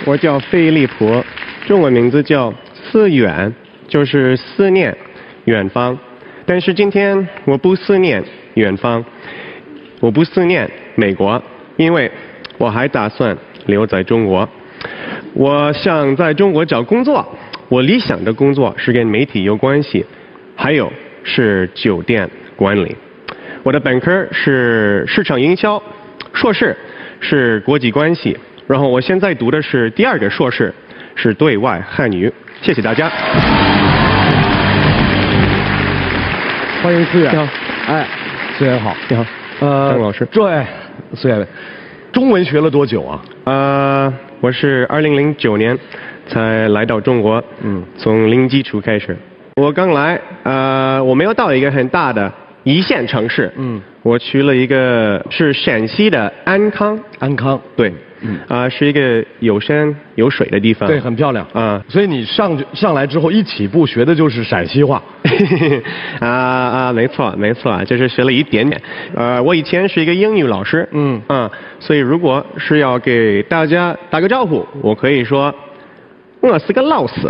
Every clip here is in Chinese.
我叫费利普，中文名字叫思远，就是思念远方。但是今天我不思念远方，我不思念美国，因为我还打算留在中国。我想在中国找工作，我理想的工作是跟媒体有关系，还有是酒店管理。我的本科是市场营销，硕士是国际关系，然后我现在读的是第2个硕士，是对外汉语。谢谢大家。 欢迎思远。 你好。 哎，思远好。 你好。张老师。 对，思远，中文学了多久啊？ 我是2009年才来到中国，从零基础开始。我刚来，我没有到一个很大的一线城市，我去了一个是陕西的安康。 安康， 对，是一个有山有水的地方。 对，很漂亮啊。所以你上来之后一起步学的就是陕西话。 没错，就是学了一点点。我以前是一个英语老师，所以如果是要给大家打个招呼，我可以说我是个老师。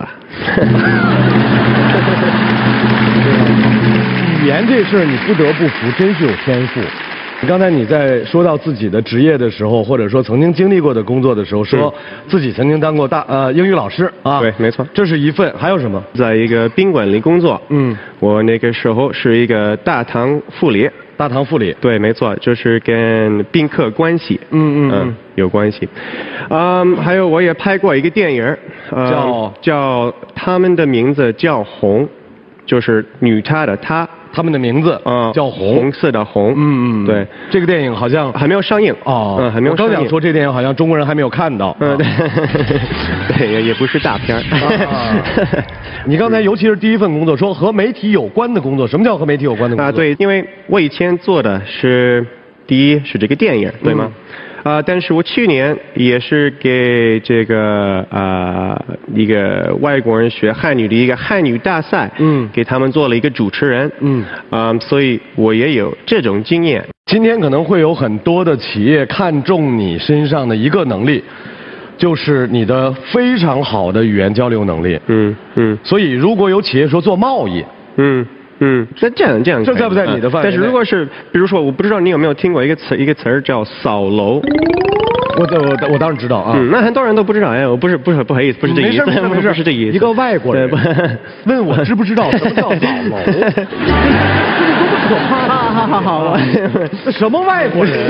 语言这事儿你不得不服，真是有天赋。刚才你在说到自己的职业的时候，或者说曾经经历过的工作的时候，说自己曾经当过英语老师啊。 对，没错， 这是一份。还有什么？ 在一个宾馆里工作。我那个时候是一个大堂副理。 大堂副理。对， 没错，就是跟宾客关系。有关系。还有我也拍过一个电影，叫他们的名字叫红，就是女她的她。 他们的名字叫红， 红色的红。对， 这个电影好像还没有上映哦。 还没有上映。 我刚想说这电影好像中国人还没有看到。 对，也不是大片。 你刚才尤其是第一份工作，说和媒体有关的工作，什么叫和媒体有关的工作？ 对，因为我以前做的是第一是这个电影，对吗？但是我去年也是给这个一个外国人学汉语的一个汉语大赛，给他们做了一个主持人，所以我也有这种经验。 今天可能会有很多的企业看中你身上的一个能力，就是你的非常好的语言交流能力。所以如果有企业说做贸易， 这样， 这在不在你的范围内？ 但是如果是，比如说，我不知道你有没有听过一个词儿叫扫楼。 我当然知道啊。 那很多人都不知道。哎，我不好意思，不是这意思，不是这意思。 一个外国人问我知不知道什么叫扫楼？这多么可怕！好，这什么外国人？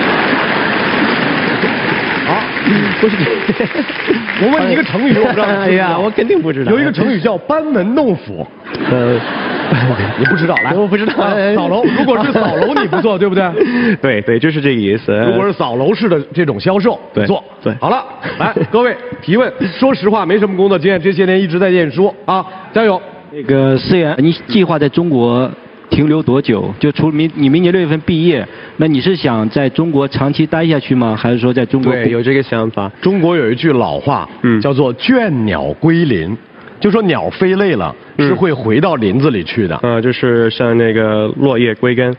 不是，我问你一个成语，我不知道。 哎呀，我肯定不知道。 有一个成语叫班门弄斧。你不知道？来， 我不知道。 扫楼，如果是扫楼，你不做，对不对？ 对，就是这个意思。 如果是扫楼式的这种销售，做。 对。 好了，来，各位提问。说实话，没什么工作经验，这些年一直在念书啊，加油。 那个思远，你计划在中国停留多久？就除你明年6月份毕业，那你是想在中国长期待下去吗？还是说在中国？ 对，有这个想法。 中国有一句老话，叫做倦鸟归林，就说鸟飞累了是会回到林子里去的。 就是像那个落叶归根。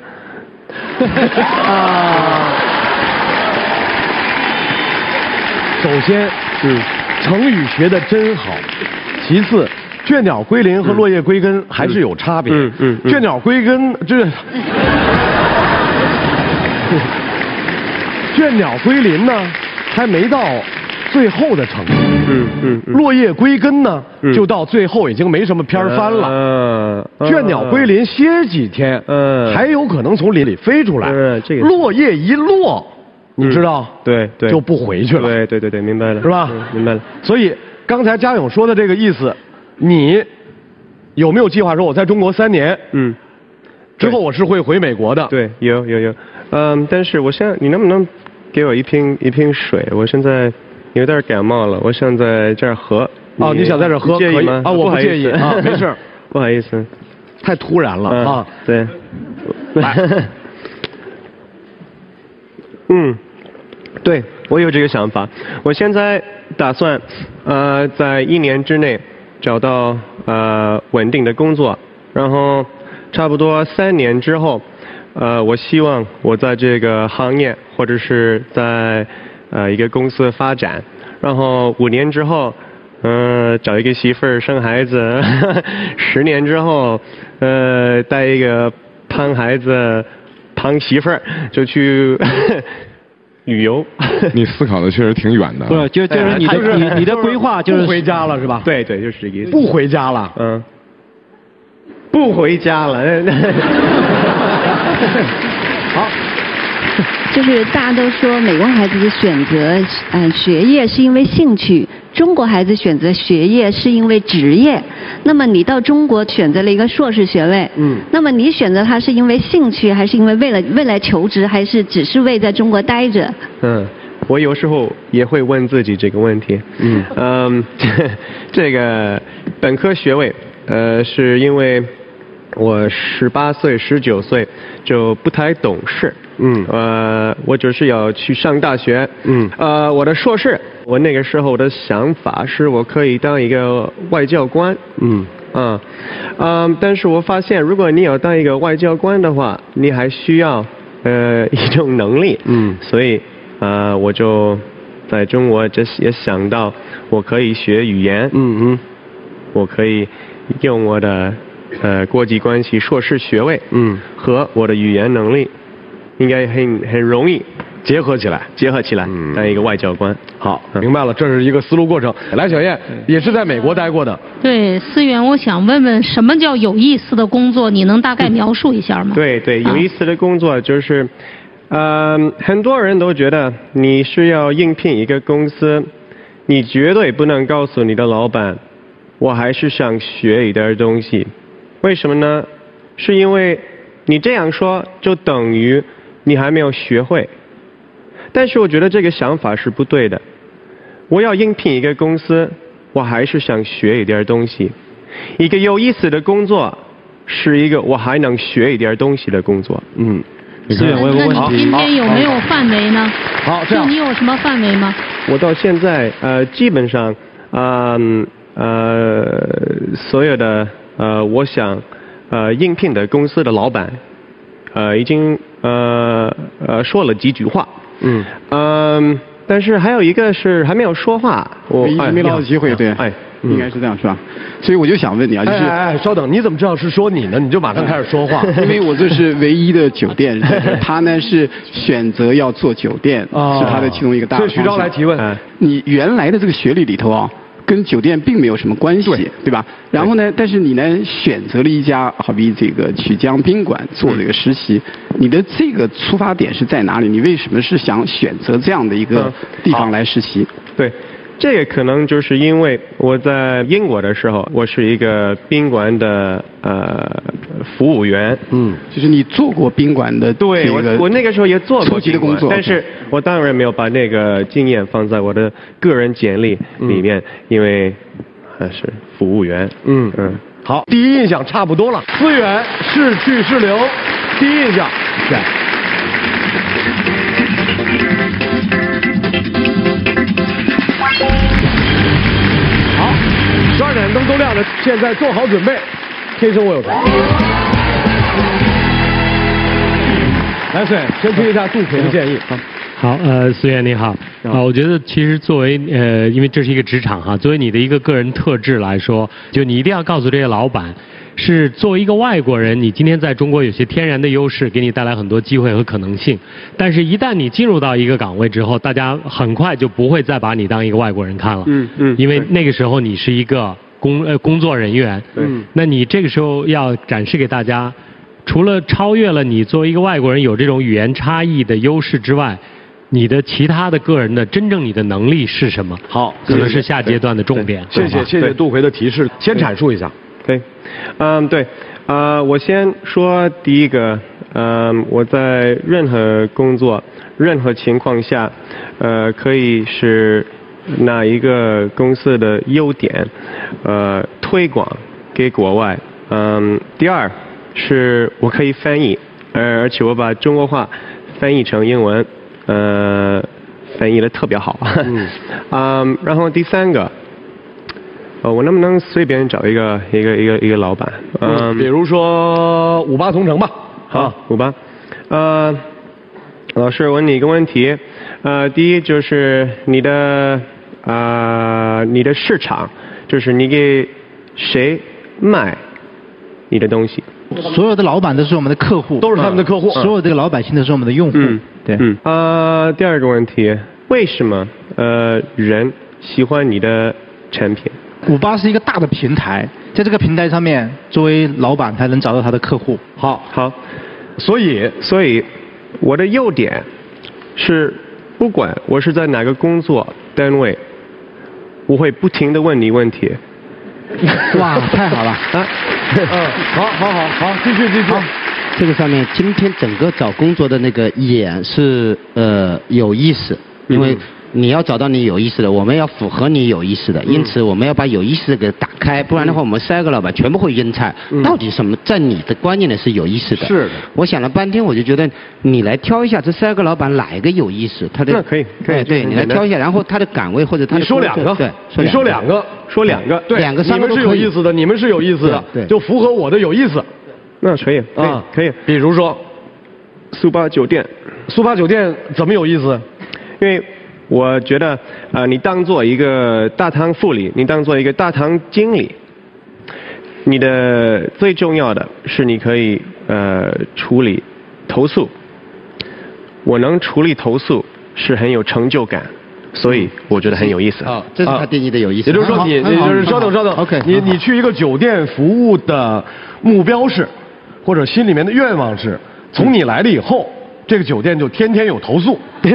首先，成语学的真好。其次，倦鸟归林和落叶归根还是有差别。倦鸟归根倦鸟归林呢，还没到最后的程度。落叶归根呢，就到最后已经没什么片翻了。倦鸟归林歇几天，还有可能从林里飞出来。落叶一落，你知道？ 对， 就不回去了。 对，明白了， 是吧？ 明白了。 所以刚才嘉勇说的这个意思，你有没有计划说我在中国3年？之后我是会回美国的。 对，有。但是我想你能不能给我一瓶水？我现在有点感冒了，我想在这儿喝。 你想在这儿喝？ 可以吗？ 我不介意啊，没事。 不好意思， 太突然了啊。 对。来。对，我有这个想法。我现在打算在1年之内找到稳定的工作，然后差不多3年之后，我希望我在这个行业或者是在一个公司发展， 然后5年之后，找一个媳妇儿生孩子，10年之后，带一个胖孩子、胖媳妇儿就去旅游。 你思考的确实挺远的。 不是，就是你的规划就是不回家了是吧？ 对对，就是这个意思。 不回家了。 不回家了。 好。 就是大家都说美国孩子的选择，学业是因为兴趣，中国孩子选择学业是因为职业。那么你到中国选择了一个硕士学位，那么你选择它是因为兴趣，还是因为为了未来求职，还是只是为在中国待着？ 我有时候也会问自己这个问题。这个本科学位，是因为我18岁、19岁就不太懂事。我只是要去上大学。我的硕士，我那个时候的想法是我可以当一个外交官。但是我发现，如果你要当一个外交官的话，你还需要一种能力。所以我就在中国也想到，我可以学语言。我可以用我的国际关系硕士学位。和我的语言能力。应该很容易结合起来，当一个外交官。 好，明白了，这是一个思路过程。来，小燕也是在美国待过的。 对，思源，我想问问，什么叫有意思的工作？你能大概描述一下吗？ 对，有意思的工作就是，很多人都觉得你是要应聘一个公司，你绝对不能告诉你的老板，我还是想学一点东西。为什么呢？是因为你这样说就等于你还没有学会。但是我觉得这个想法是不对的。我要应聘一个公司，我还是想学一点东西。一个有意思的工作是一个我还能学一点东西的工作。 思远，我有个问题。 那你今天有没有范围呢？ 好，这样。 你有什么范围吗？ 我到现在基本上所有的我想应聘的公司的老板已经说了几句话。但是还有一个是还没有说话。 一直没捞到机会，对，应该是这样是吧？所以我就想问你啊，就是稍等，你怎么知道是说你呢？你就马上开始说话。 因为我这是唯一的酒店，他呢是选择要做酒店，是他的其中一个大方向。 所以徐钊来提问， 你原来的这个学历里头啊，跟酒店并没有什么关系，对吧？然后呢，但是你呢选择了一家好比这个曲江宾馆做这个实习，你的这个出发点是在哪里？你为什么是想选择这样的一个地方来实习？ 对。这个可能就是因为我在英国的时候，我是一个宾馆的服务员。 就是你做过宾馆的对，我那个时候也做过初级的工作， 但是我当然没有把那个经验放在我的个人简历里面，因为是服务员。 好，第一印象差不多了。思远是去是留，第一印象对。好，12点灯都亮了，现在做好准备。天生我有才。来，思远先听一下杜培的建议。 好，思远你好。我觉得其实作为因为这是一个职场哈，作为你的一个个人特质来说，就你一定要告诉这些老板，是作为一个外国人，你今天在中国有些天然的优势，给你带来很多机会和可能性。但是，一旦你进入到一个岗位之后，大家很快就不会再把你当一个外国人看了。因为那个时候你是一个工作人员。那你这个时候要展示给大家，除了超越了你作为一个外国人有这种语言差异的优势之外，你的其他的个人的真正你的能力是什么？好，可能是下阶段的重点。 谢谢杜培的提示，先阐述一下。 对，我先说第一个，我在任何工作、任何情况下，可以是哪一个公司的优点，推广给国外。第二是我可以翻译，而且我把中国话翻译成英文。翻译的特别好。然后第三个，我能不能随便找一个老板？ 比如说58同城吧。 好，58。老师问你一个问题，第一就是你的你的市场，就是你给谁卖你的东西。 所有的老板都是我们的客户， 都是他们的客户。 所有的老百姓都是我们的用户。对。 第二个问题，为什么人喜欢你的产品 ？58是一个大的平台，在这个平台上面，作为老板才能找到他的客户。 好， 所以我的优点是，不管我是在哪个工作单位，我会不停地问你问题。 哇，太好了！ 好，继续。 这个上面，今天整个找工作的那个演是有意思，因为你要找到你有意思的，我们要符合你有意思的，因此我们要把有意思的给打开，不然的话我们3个老板全部会晕菜。到底什么在你的观念里是有意思的？ 是的。 我想了半天，我就觉得你来挑一下这3个老板哪一个有意思，他的那可以， 对，你来挑一下，然后他的岗位或者他的你说2个， 对， 你说2个，对 ，2个3个你们是有意思的，你们是有意思的， 对， 就符合我的有意思。 那可以啊，可以。 比如说， 速八酒店怎么有意思？ 因为我觉得你当做一个大堂副理，你当做一个大堂经理，你的最重要的是你可以处理投诉。我能处理投诉是很有成就感，所以我觉得很有意思。 这是他定义的有意思。 也就是说你就是稍等 ，OK， 你去一个酒店服务的目标是，或者心里面的愿望是，从你来了以后，这个酒店就天天有投诉。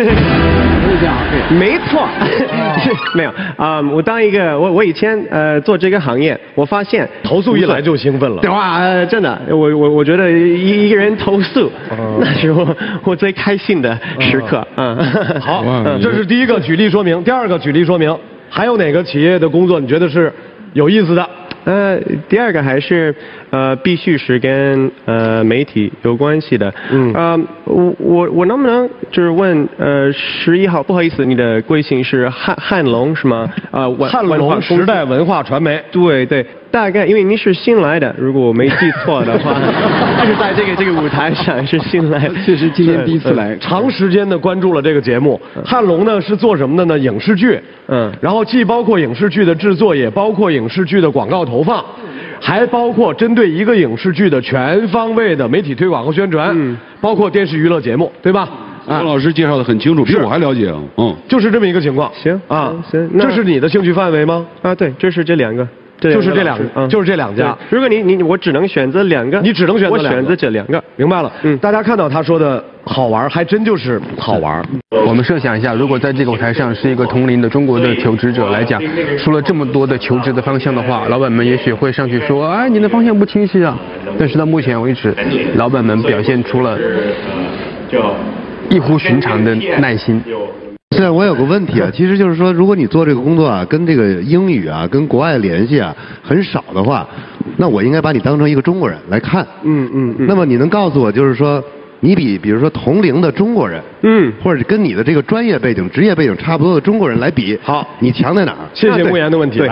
没错，没有我当一个我以前做这个行业，我发现投诉一来就兴奋了。 对哇，真的，我觉得一个人投诉，那是我最开心的时刻。 好，这是第一个举例说明。第二个举例说明，还有哪个企业的工作你觉得是有意思的？ 第二个还是必须是跟媒体有关系的。我能不能就是问11号，不好意思，你的贵姓是汉龙是吗？ 汉龙时代文化传媒。 对，大概因为您是新来的，如果我没记错的话，就是在这个舞台上是新来的， 这是今天第一次来， 长时间的关注了这个节目。汉龙呢是做什么的呢？影视剧。然后既包括影视剧的制作，也包括影视剧的广告投放，还包括针对一个影视剧的全方位的媒体推广和宣传，包括电视娱乐节目，对吧？ 郭老师介绍的很清楚，比我还了解。 就是这么一个情况。 行， 这是你的兴趣范围吗？ 对，这是这2个。 就是这2家。 如果我只能选择2个， 你只能选择我选择这2个， 明白了。大家看到他说的好玩，还真就是好玩。 我们设想一下，如果在这个舞台上是一个同龄的中国的求职者来讲，说了这么多的求职的方向的话，老板们也许会上去说，哎，你的方向不清晰啊。但是到目前为止，老板们表现出了异乎寻常的耐心。 现在我有个问题啊，其实就是说，如果你做这个工作啊，跟这个英语啊，跟国外联系啊很少的话，那我应该把你当成一个中国人来看。那么你能告诉我，就是说，你比如说同龄的中国人，或者跟你的这个专业背景、职业背景差不多的中国人来比， 好， 你强在哪儿？ 谢谢慕言的问题。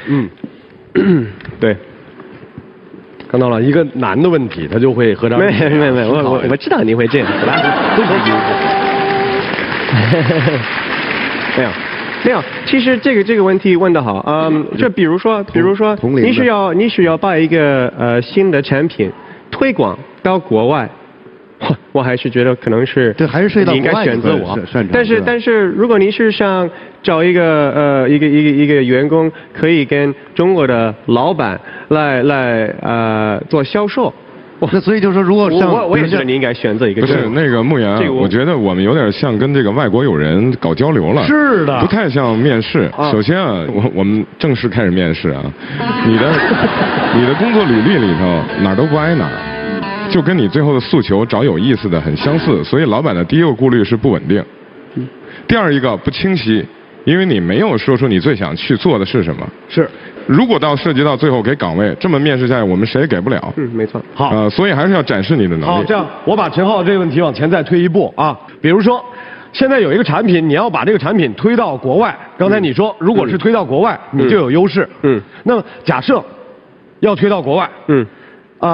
对。看到了一个难的问题，他就会合张。 没，我知道你会这样。没有，其实这个问题问得好。就比如说，你需要把一个新的产品推广到国外，我还是觉得可能是对，还是涉及到你应该选择我。但是如果你是想找一个员工，可以跟中国的老板来做销售。 那所以就是说，如果像我也觉得你应该选择一个。 不是那个慕言，我觉得我们有点像跟这个外国友人搞交流了。 是的。 不太像面试。首先啊，我们正式开始面试啊，你的工作履历里头哪儿都不挨哪儿，就跟你最后的诉求找有意思的很相似，所以老板的第一个顾虑是不稳定，第二一个不清晰，因为你没有说出你最想去做的是什么。 是。 如果涉及到最后给岗位，这么面试下来，我们谁也给不了。 没错。 好， 所以还是要展示你的能力。 好，这样我把陈浩这个问题往前再推一步啊。比如说，现在有一个产品，你要把这个产品推到国外。刚才你说，如果是推到国外，你就有优势。那么假设要推到国外，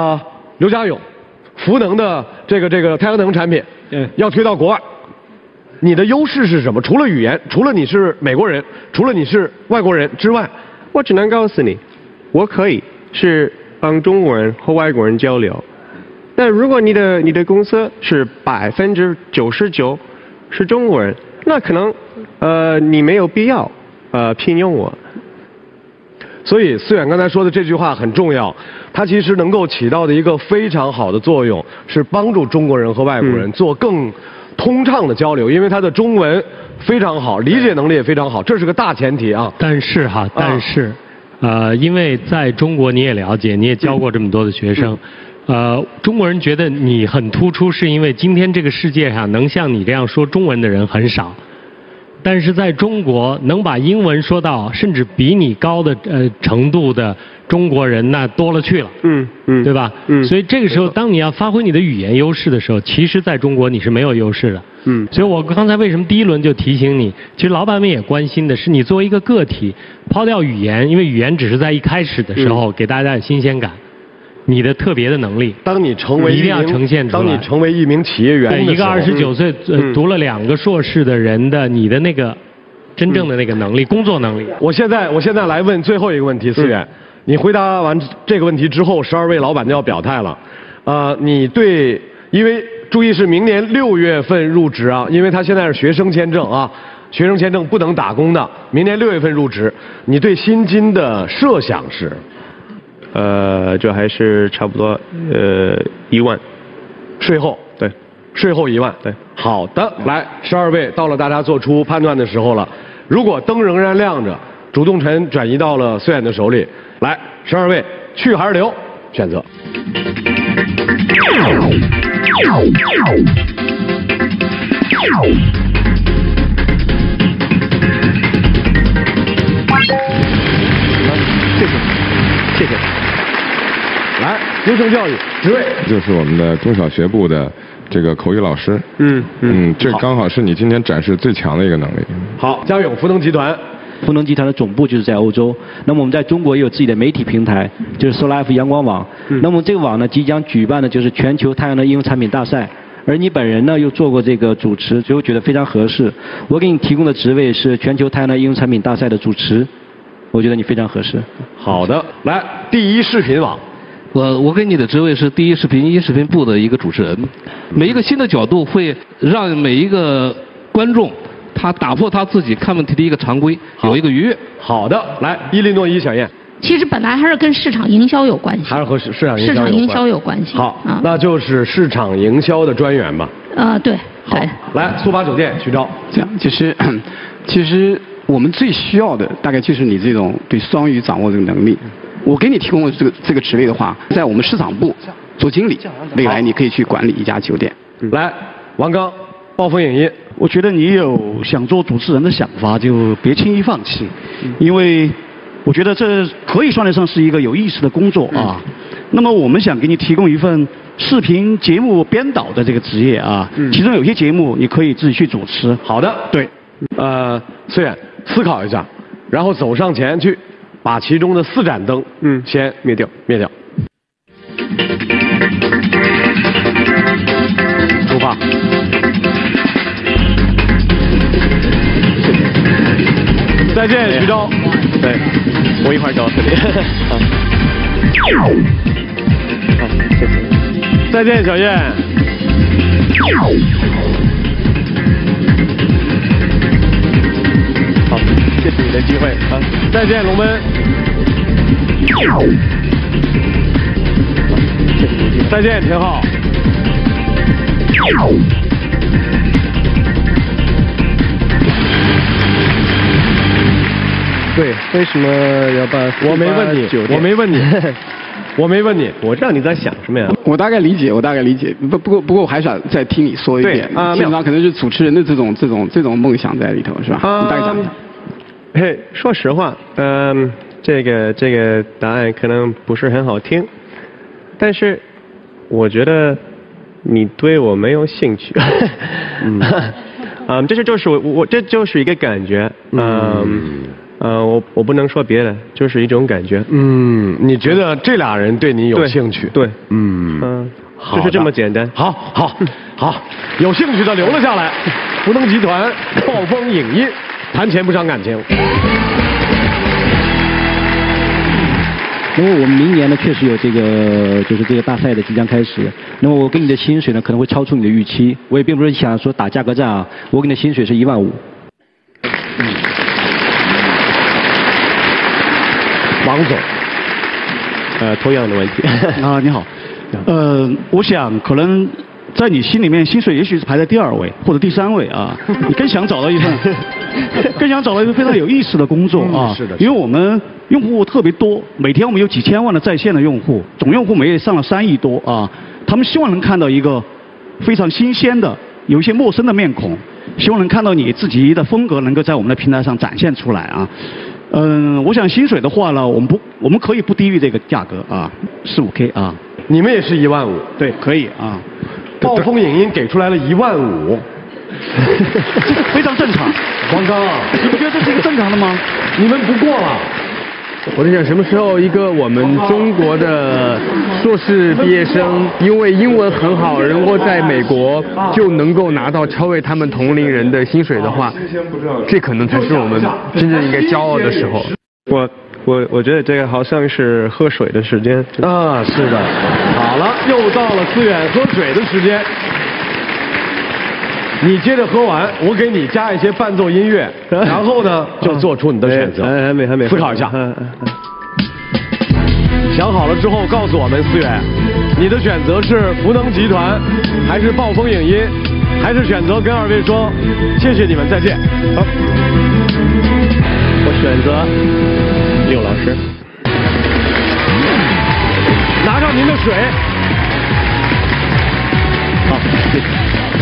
刘家勇，福能的这个太阳能产品，要推到国外， 你的优势是什么？除了语言，除了你是美国人，除了你是外国人之外， 我只能告诉你，我可以是帮中国人和外国人交流。但如果你的公司是99%是中国人，那可能你没有必要聘用我。 所以思远刚才说的这句话很重要，它其实能够起到的一个非常好的作用，是帮助中国人和外国人做更通畅的交流，因为他的中文非常好，理解能力也非常好，这是个大前提啊。 但是因为在中国你也了解，你也教过这么多的学生，中国人觉得你很突出，是因为今天这个世界上能像你这样说中文的人很少。但是在中国，能把英文说到甚至比你高的程度的中国人那多了去了，对吧？所以这个时候，当你要发挥你的语言优势的时候，其实在中国你是没有优势的。所以我刚才为什么第一轮就提醒你，其实老板们也关心的是你作为一个个体，抛掉语言，因为语言只是在一开始的时候给大家有新鲜感。你的特别的能力， 当你成为一定要呈现出来。 当你成为一名企业员的时候， 一个29岁读了2个硕士的人的你的那个真正的那个能力，工作能力。 我现在来问最后一个问题，思远，你回答完这个问题之后，12位老板就要表态了。你对，因为注意是明年6月份入职啊，因为他现在是学生签证啊，学生签证不能打工的，明年6月份入职，你对薪金的设想是？ 这还是差不多1万， 税后对， 税后1万对。 好的，来12位，到了大家做出判断的时候了。如果灯仍然亮着，主动权转移到了思远的手里。来，12位，去还是留？选择。谢谢。来，优胜教育职位就是我们的中小学部的这个口语老师。这刚好是你今天展示最强的一个能力。 好，嘉勇，福能集团。 福能集团的总部就是在欧洲，那么我们在中国也有自己的媒体平台，就是 SoLife 阳光网。那么这个网呢，即将举办的就是全球太阳能应用产品大赛，而你本人呢又做过这个主持，所以我觉得非常合适。我给你提供的职位是全球太阳能应用产品大赛的主持，我觉得你非常合适。 好的，来，第一视频网。 我给你的职位是第一视频部的一个主持人，每一个新的角度会让每一个观众他打破他自己看问题的一个常规，有一个愉悦。 好的，来，伊利诺伊小燕。 其实本来还是跟市场营销有关系， 还是和市场营销有关系。 好，那就是市场营销的专员吧。 对。 好，来，速八酒店，徐钊。 这样，其实我们最需要的大概就是你这种对双语掌握这个能力。我给你提供的这个职位的话，在我们市场部做经理，未来你可以去管理一家酒店。 来，王刚，暴风影音。 我觉得你有想做主持人的想法，就别轻易放弃，因为我觉得这可以算得上是一个有意思的工作啊。那么我们想给你提供一份视频节目编导的这个职业啊，其中有些节目你可以自己去主持。 好的，对，思远思考一下，然后走上前去，把其中的4盏灯，先灭掉。出发。再见，徐钊。 对，我一会儿告诉你。好，谢谢。 再见，小燕。 好，谢谢你的机会啊！ 再见，龙门。再见，田浩。 对，为什么要把？ 我没问你，我没问你， 我知道你在想什么呀？ 我大概理解。不过我还想再听你说一遍。基本上可能是主持人的这种梦想在里头，是吧？你大概讲一讲。 说实话，这个答案可能不是很好听，但是我觉得你对我没有兴趣。这就是一个感觉。我不能说别的，就是一种感觉。 你觉得这俩人对你有兴趣？ 对。 好， 就是这么简单。 好， 好，有兴趣的留了下来。福能集团、暴风影音，谈钱不伤感情。 因为我们明年呢确实有这个就是这个大赛的即将开始，那么我给你的薪水呢可能会超出你的预期，我也并不是想说打价格战啊，我给你的薪水是15000。 王总，同样的问题啊，你好，我想可能在你心里面薪水也许是排在第2位或者第3位啊，你更想找到一份非常有意思的工作啊， 是的， 因为我们用户特别多，每天我们有几千万的在线的用户，总用户每月上了3亿多啊，他们希望能看到一个非常新鲜的、有一些陌生的面孔，希望能看到你自己的风格能够在我们的平台上展现出来啊。我想薪水的话呢，我们可以不低于这个价格啊，4、5K 啊。 你们也是15000？ 对，可以啊。 暴风影音给出来了15000， 这个非常正常。 王刚， 你不觉得这是一个正常的吗？ 你们不过了。 我在想什么时候一个我们中国的硕士毕业生，因为英文很好，能够在美国就能够拿到超越他们同龄人的薪水的话，这可能才是我们真正应该骄傲的时候。 我觉得这个好像是喝水的时间啊，是的。好了，又到了思远喝水的时间。你接着喝完，我给你加一些伴奏音乐，然后呢就做出你的选择。 还没思考一下。想好了之后告诉我们，思远，你的选择是福能集团，还是暴风影音，还是选择跟2位说谢谢你们，再见。好， 我选择刘老师。 拿上您的水。 好，谢谢。